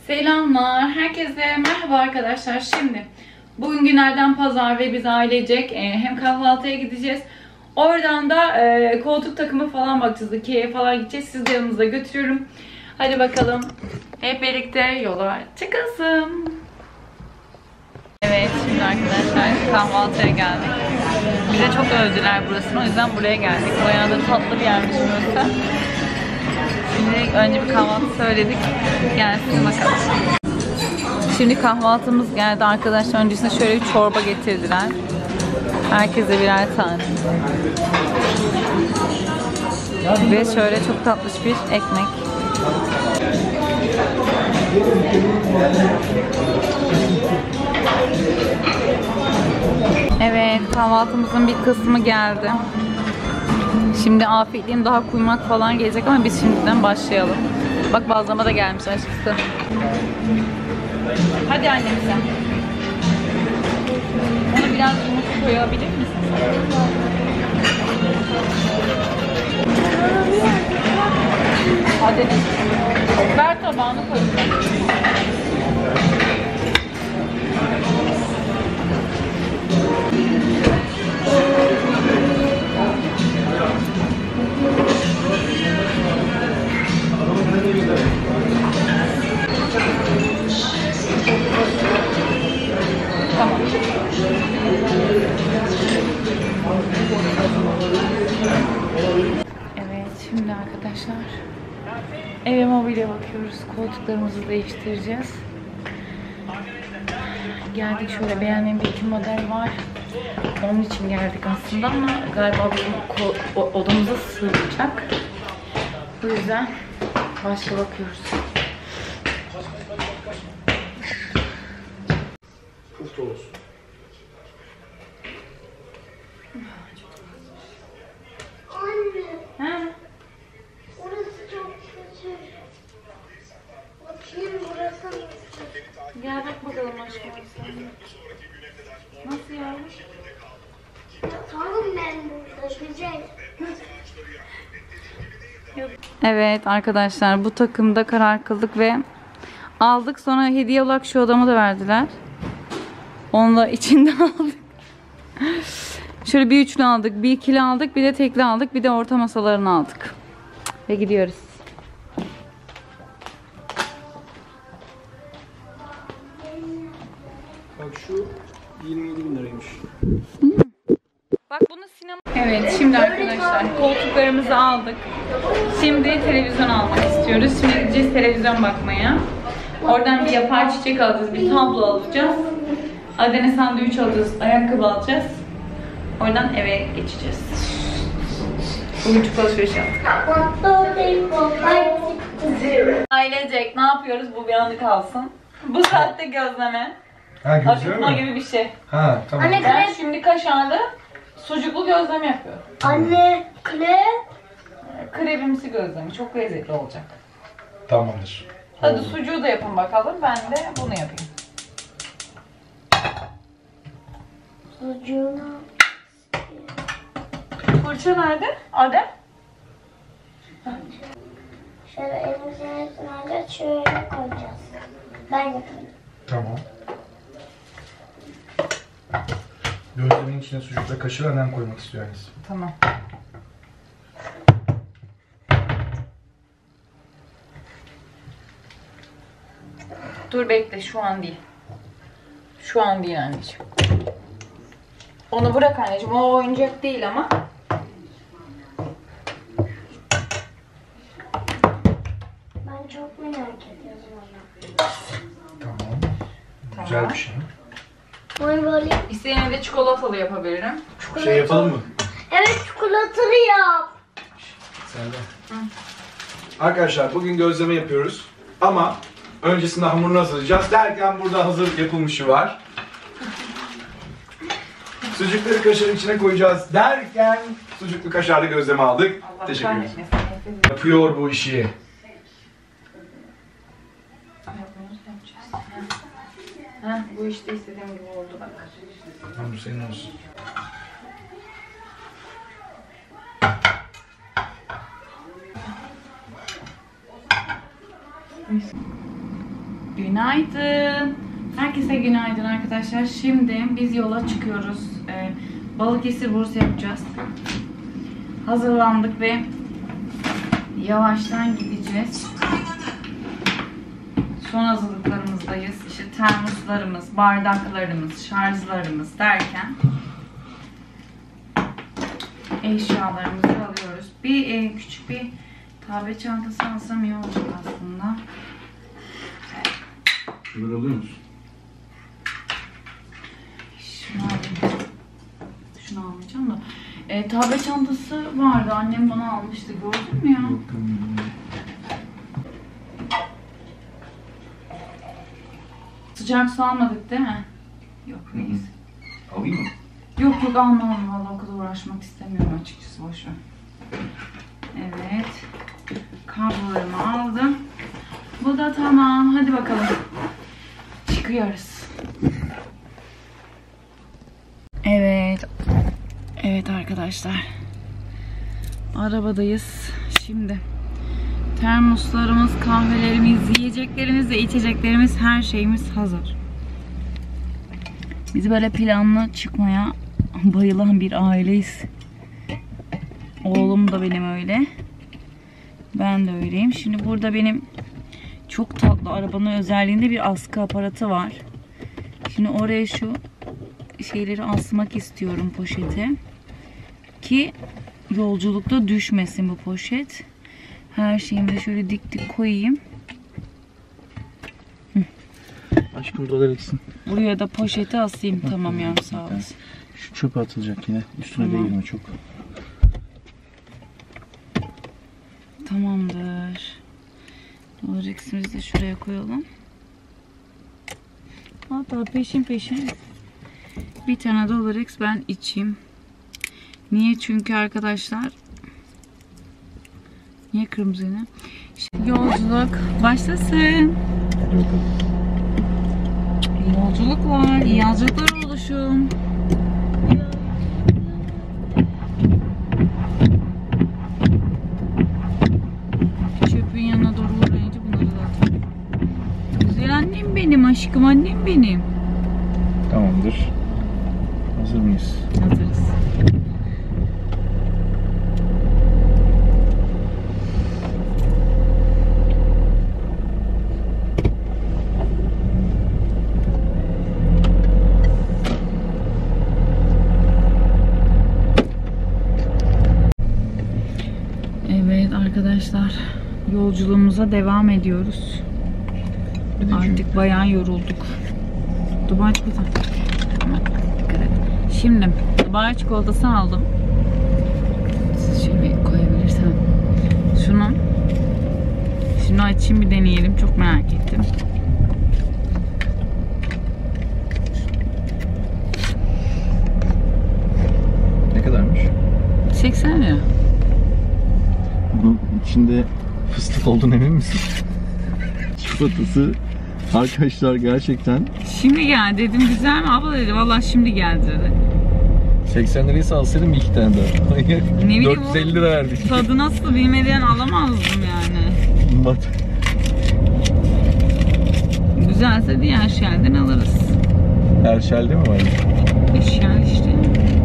Selamlar, herkese merhaba arkadaşlar. Şimdi bugün günlerden pazar ve biz ailecek hem kahvaltıya gideceğiz. Oradan da koltuk takımı falan bakacağız. Ikea'ya falan gideceğiz. Sizi de yanımıza götürüyorum. Hadi bakalım. Hep birlikte yola çıkasın. Evet, şimdi arkadaşlar kahvaltıya geldik. Bize çok övdüler burasını. O yüzden buraya geldik. Bayağı da tatlı bir yermiş burası. Şimdi önce bir kahvaltı söyledik. Gelsin bakalım. Şimdi kahvaltımız geldi arkadaşlar. Öncesinde şöyle bir çorba getirdiler. Herkese birer tane. Ve şöyle çok tatlış bir ekmek. Evet, kahvaltımızın bir kısmı geldi. Şimdi afiyetliğin daha kuymak falan gelecek ama biz şimdiden başlayalım. Bak bazlama da gelmiş aşkısı. Hadi annem sen. Ona biraz yumurta koyabilir misin? Hadi. Ver tabağını koy. Tamam. Evet, şimdi arkadaşlar eve mobilya bakıyoruz. Koltuklarımızı değiştireceğiz. Geldik, şöyle beğendiğim bir iki model var. Onun için geldik aslında ama galiba bu odamıza sığacak. Bu yüzden başka bakıyoruz. Puf olsun. Anne, Ha? orası çok kötü. Bakayım burası nasıl? Gel bak bakalım aşkım. Nasıl ya? Yatalım ben burada güzel. Evet arkadaşlar, bu takımda karar kıldık ve aldık. Sonra hediye olarak şu odamı da verdiler. Onu da içinden aldık. Şöyle bir üçlü aldık, bir ikili aldık, bir de tekli aldık, bir de orta masalarını aldık. Ve gidiyoruz. Bak şu 27.000 liraymış. Bak bunu sinema... Evet, şimdi arkadaşlar koltuklarımızı aldık. Şimdi televizyon almak istiyoruz. Şimdi gideceğiz televizyon bakmaya. Oradan bir yapay çiçek alacağız, bir tablo alacağız. Adene sandviç alacağız, ayakkabı alacağız. Oradan eve geçeceğiz. Bugün çok alışveriş yaptık. Ailecek ne yapıyoruz? Bu bir anı kalsın. Bu saatte gözleme. Ha, gözleme Akıtma mi? gibi bir şey. Ha, tamam. Anne, Ben şimdi kaşarlı sucuklu gözleme yapıyorum. Anne, krep. Krepimsi gözleme. Çok lezzetli olacak. Tamamdır. Hadi Oldu. sucuğu da yapın bakalım. Ben de bunu yapayım. Sucuğunu. Fırça nerede? Adem? Şöyle elimizin hepsini alacağız. Şöyle koyacağız. Ben yapayım. Tamam. Gözlemenin içine sucukla kaşığı annem koymak istiyor annesi. Tamam. Dur bekle, şu an değil. Şu an değil anneciğim. Onu bırak anneciğim, o oyuncak değil ama. Ben çok merak ediyorum onu. Tamam. Güzel bir şey. Bunu böyle... İsteyen de çikolatalı yapabilirim. Şey yapalım mı? Evet, çikolatalı yap. Sen de. Arkadaşlar bugün gözleme yapıyoruz. Ama öncesinde hamurunu hazırlayacağız. Derken burada hazır yapılmışı var. Sucukları kaşarın içine koyacağız derken sucuklu kaşarlı gözleme aldık. Allah Teşekkür ederim. kahretmesin. Yapıyor bu işi. Heh, bu işte istediğim gibi oldu bak. Hamur senin olsun. Günaydın. Herkese günaydın arkadaşlar. Şimdi biz yola çıkıyoruz. Balıkesir Bursa yapacağız. Hazırlandık ve yavaştan gideceğiz. Son hazırlıklarımızdayız. İşte termoslarımız, bardaklarımız, şarjlarımız derken eşyalarımızı alıyoruz. Küçük bir tablet çantası alsam iyi olacak aslında. Şunları alıyor musun? Şunu alayım. Şunu almayacağım da. Tablet çantası vardı. Annem bana almıştı. Gördün mü ya? Yok. Sıcak su almadık değil mi? Yok reis. Alayım mı? Yok almam. Vallahi o kadar uğraşmak istemiyorum açıkçası. Boş ver. Evet. Kablolarımı aldım. Bu da tamam. Hadi bakalım. Çıkıyoruz. Evet. Evet arkadaşlar. Arabadayız. Şimdi termoslarımız, kahvelerimiz, yiyeceklerimiz ve içeceklerimiz, her şeyimiz hazır. Biz böyle planlı çıkmaya bayılan bir aileyiz. Oğlum da benim öyle. Ben de öyleyim. Şimdi burada benim çok tatlı arabanın özelliğinde bir askı aparatı var. Şimdi oraya şu şeyleri asmak istiyorum, poşete. Ki yolculukta düşmesin bu poşet. Her şeyimi de şöyle dik dik koyayım. Aşkım dolar eksin. Buraya da poşeti asayım. Tamam ya, sağ olasın. Şu çöpe atılacak yine. Üstüne Tamam. değirme çok. Tamamdır. Dolar eksimizi de şuraya koyalım. Hatta peşin bir tane dolar eks ben içeyim. Niye? Çünkü arkadaşlar, niye kırmızı yine? Yolculuk başlasın. Yolculuk var. İyi yolculuklar oluşum. Çöpün yanına doğru uğrayınca bunları da atalım. Güzel annem benim, aşkım annem benim. Tamamdır. Hazır mıyız? Hazırız. Evet arkadaşlar, yolculuğumuza devam ediyoruz. Artık bayağı yorulduk. Dubai çikolatası. Dikkat et. Şimdi Dubai çikolatası aldım. Şöyle koyabilirsem. Şunu açayım, bir deneyelim. Çok merak ettim. Ne kadarmış? 80 lira. Bunun içinde fıstık olduğunu emin misin? Çikolatası arkadaşlar gerçekten Şimdi geldi dedim, güzel mi? Abla dedi, vallahi şimdi geldi dedi. 80 lirayı alsaydım bir iki tane daha. Ne bileyim 450 lira verdik. Tadı nasıl bilmeden alamazdım yani. Mat. Güzelse diğer şeylerden alırız. Erşel'de mi var? Eşya işte.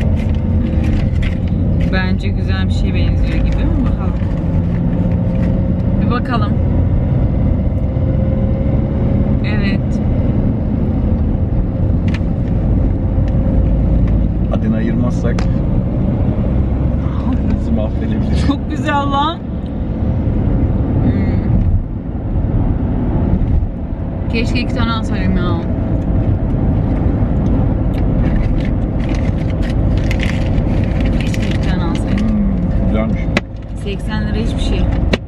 Bence güzel bir şey benziyor gibi ama bakalım. Bir bakalım. Evet. Adını ayırmazsak bizi mahvedebilir. Çok güzel lan. Keşke 2 tane alsaydım ya. Keşke 2 tane alsaydım. Güzelmiş. 80 lira hiçbir şey.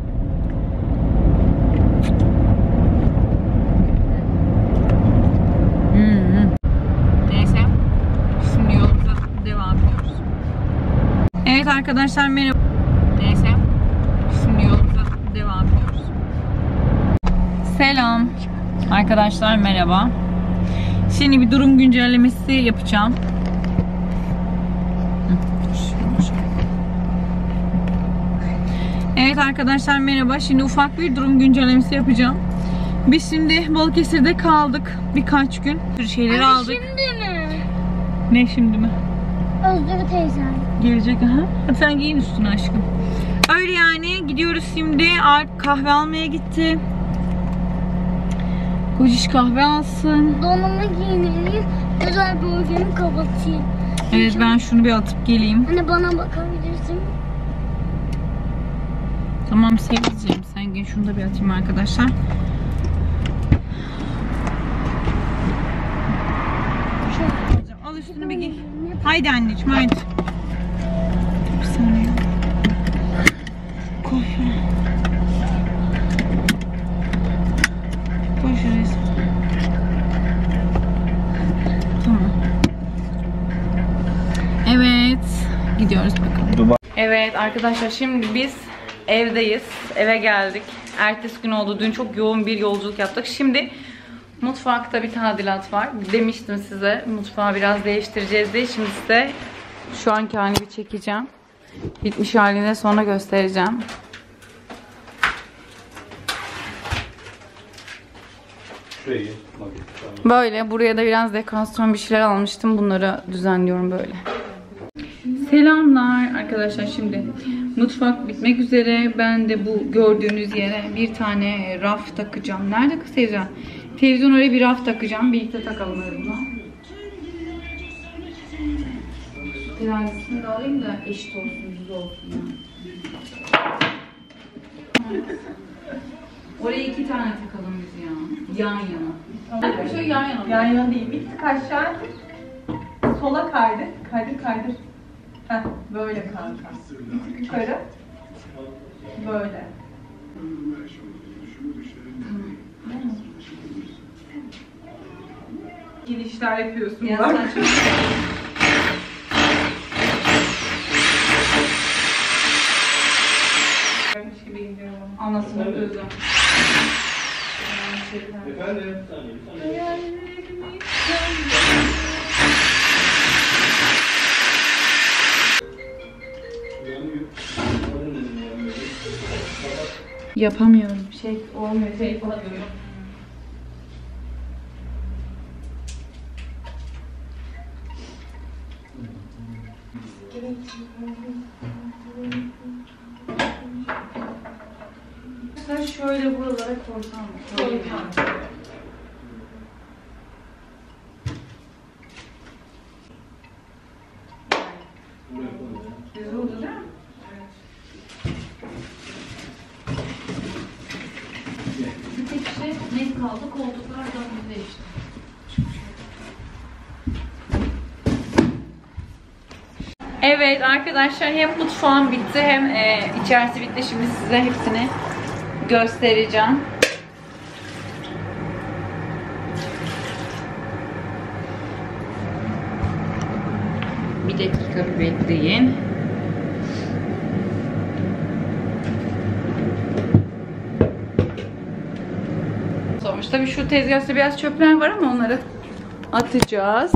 Neyse. Şimdi yolumuza devam ediyoruz. Evet arkadaşlar merhaba. Neyse. Şimdi yolumuza devam ediyoruz. Selam. Arkadaşlar merhaba. Şimdi bir durum güncellemesi yapacağım. Evet arkadaşlar merhaba. Şimdi ufak bir durum güncellemesi yapacağım. Biz şimdi Balıkesir'de kaldık birkaç gün. Bir şeyleri aldık. Şimdi mi? Ne şimdi mi? Özgür teyzem. Gelecek aha. Hadi sen giyin üstüne aşkım. Öyle yani gidiyoruz şimdi. Alp kahve almaya gitti. Kociş kahve alsın. Donumu giyineyim. Güzel bir uykumu kapatayım. Evet ben şunu bir atıp geleyim. Hani bana bakabilirsin. Tamam seveceğim. Sen giyin şunu da bir atayım arkadaşlar. Al üstünü bir giy. Haydi anneciğim haydi. Bir saniye. Koy şunu. Koy şuraya. Tamam. Evet. Gidiyoruz bakalım. Evet arkadaşlar şimdi biz evdeyiz. Eve geldik. Ertesi gün oldu. Dün çok yoğun bir yolculuk yaptık. Şimdi mutfakta bir tadilat var. Demiştim size mutfağı biraz değiştireceğiz diye. Şimdi size şu anki halini bir çekeceğim. Bitmiş halini sonra göstereceğim. Şuraya gel. Böyle buraya da biraz dekorasyon bir şeyler almıştım. Bunları düzenliyorum böyle. Selamlar arkadaşlar, şimdi mutfak bitmek üzere. Ben de bu gördüğünüz yere bir tane raf takacağım. Nerede kız televizyon? Televizyon oraya bir raf takacağım. Birlikte takalım öyle bunu. Birazcık da alayım da eşit olsun, düz olsun. Oraya 2 tane takalım biz ya. Yan yana. Şöyle yan yana. Yan yana değil. Bir tık aşağı. Sola kaydır. Kaydır. Heh, böyle kanka. Yukarı. Böyle. Girişler yapıyorsun. Ya bak. saçma. Gibi gidiyorum. Anasını gözüm. Efendim? Yapamıyorum. Olmuyor. Yapamıyorum. Sen şöyle buralara koysam mı? Güzel oldu değil mi? Bir tek şey net kaldı. Koltuklar da bizde işte. Evet arkadaşlar, hem mutfağım bitti hem içerisi bitti. Şimdi size hepsini göstereceğim. Bir dakika bir bekleyin. Tabii şu tezgahta biraz çöpler var ama onları atacağız.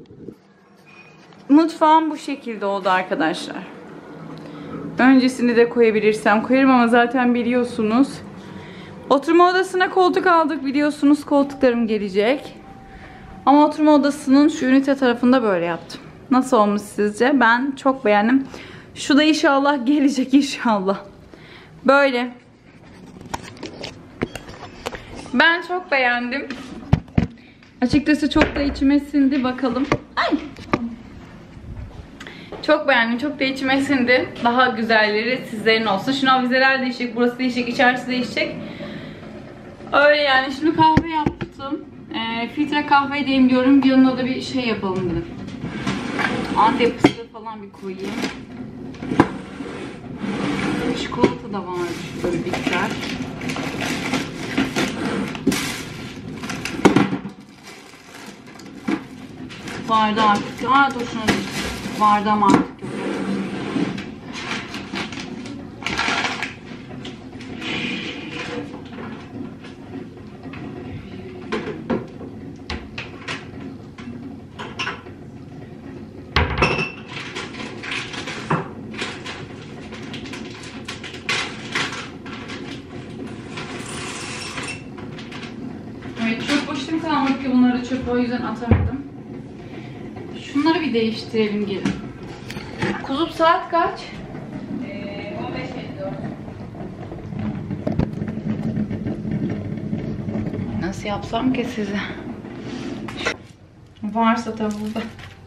Mutfağım bu şekilde oldu arkadaşlar. Öncesini de koyabilirsem koyarım ama zaten biliyorsunuz. Oturma odasına koltuk aldık, biliyorsunuz koltuklarım gelecek. Ama oturma odasının şu ünite tarafında böyle yaptım. Nasıl olmuş sizce? Ben çok beğendim. Şu da inşallah gelecek inşallah. Böyle. Ben çok beğendim. Açıkçası çok da içime sindi. Bakalım. Ay. Çok beğendim. Çok da içime sindi. Daha güzelleri sizlerin olsun. Şimdi avizeler değişecek. Burası değişecek. İçerisi değişecek. Öyle yani. Şimdi kahve yaptım. Filtre kahve demliyorum. Bir yanına da bir şey yapalım dedim. Antep fıstığı falan bir koyayım. Çikolata da vardı. Şöyle bitter. Vardı artık. Dur şuna değil. Vardı ama artık yok. Çok boşluğum kalmadı ki bunları çöpe, o yüzden atamadım. Şunları bir değiştirelim gelin. Kuzum saat kaç? 15.54. Nasıl yapsam ki size? Varsa tabi burada.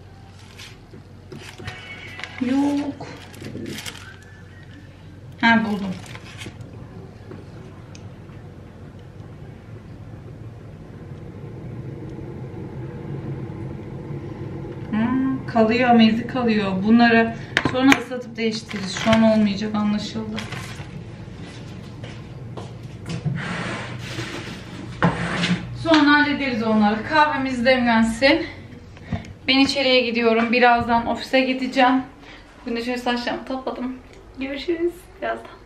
Yok. Ha, buldum. Kalıyor ama izi kalıyor. Bunları sonra ıslatıp değiştiririz. Şu an olmayacak, anlaşıldı. Sonra hallederiz onları. Kahvemiz demlensin. Ben içeriye gidiyorum. Birazdan ofise gideceğim. Bugün de şöyle saçlarımı topladım. Görüşürüz birazdan.